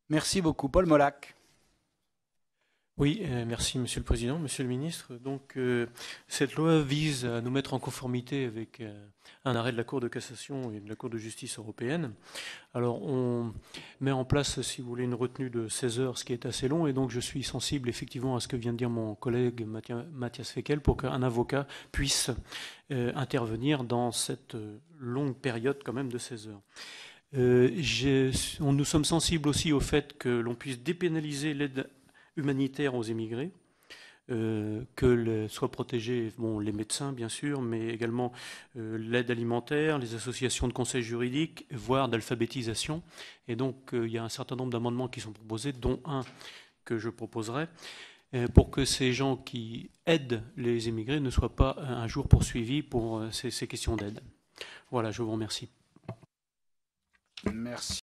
Merci beaucoup. Paul Molac. Oui, merci Monsieur le Président, Monsieur le Ministre. Donc, cette loi vise à nous mettre en conformité avec un arrêt de la Cour de cassation et de la Cour de justice européenne. Alors, on met en place, si vous voulez, une retenue de 16 heures, ce qui est assez long, et donc je suis sensible effectivement à ce que vient de dire mon collègue Mathias Fekkel pour qu'un avocat puisse intervenir dans cette longue période quand même de 16 heures. Nous sommes sensibles aussi au fait que l'on puisse dépénaliser l'aide humanitaire aux émigrés, soient protégés les médecins bien sûr, mais également l'aide alimentaire, les associations de conseil juridique, voire d'alphabétisation. Et donc il y a un certain nombre d'amendements qui sont proposés, dont un que je proposerai, pour que ces gens qui aident les émigrés ne soient pas un jour poursuivis pour ces questions d'aide. Voilà, je vous remercie. Merci.